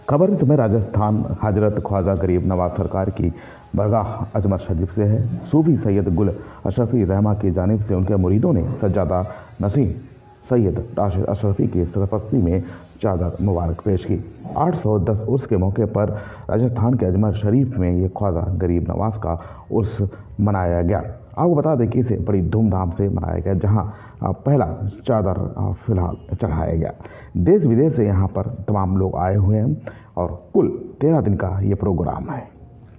खबर इस समय राजस्थान हजरत ख्वाजा गरीब नवाज सरकार की बरगाह अजमत शरीफ से है। सूफी सैयद गुल अशरफी रहमा की जानिब से उनके मुरीदों ने सज्जादा नसीम सैयद राशिद अशरफी की सरपरस्ती में चादर मुबारक पेश की। 810 उर्स के मौके पर राजस्थान के अजमेर शरीफ में ये ख्वाजा गरीब नवाज का उर्स मनाया गया। आपको बता दें कि इसे बड़ी धूमधाम से मनाया गया, जहां पहला चादर फिलहाल चढ़ाया गया। देश विदेश से यहां पर तमाम लोग आए हुए हैं और कुल 13 दिन का ये प्रोग्राम है।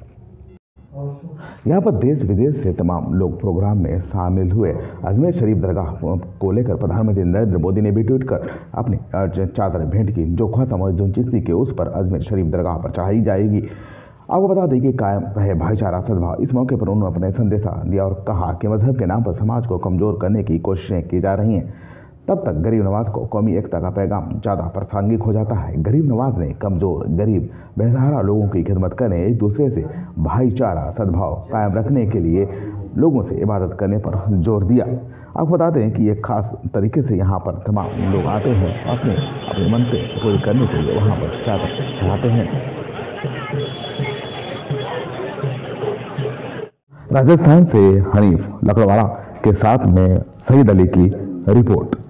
यहाँ पर देश विदेश से तमाम लोग प्रोग्राम में शामिल हुए। अजमेर शरीफ दरगाह को लेकर प्रधानमंत्री नरेंद्र मोदी ने भी ट्वीट कर अपनी चादर भेंट की, जो ख्वाजा मोइनुद्दीन चिश्ती के उस पर अजमेर शरीफ दरगाह पर चढ़ाई जाएगी। आपको बता दें कि कायम रहे भाईचारा सद्भाव। इस मौके पर उन्होंने अपने संदेशा दिया और कहा कि मजहब के नाम पर समाज को कमज़ोर करने की कोशिशें की जा रही हैं, तब तक गरीब नवाज को कौमी एकता का पैगाम ज़्यादा प्रासंगिक हो जाता है। गरीब नवाज ने कमज़ोर, गरीब, बेसहारा लोगों की खिदमत करने, एक दूसरे से भाईचारा सद्भाव कायम रखने के लिए लोगों से इबादत करने पर जोर दिया। आपको बता दें कि एक खास तरीके से यहाँ पर तमाम लोग आते हैं, अपने मनते पूरी करने के लिए वहाँ पर चादर चढ़ाते हैं। राजस्थान से हनीफ लकड़वाला के साथ में सईद अली की रिपोर्ट।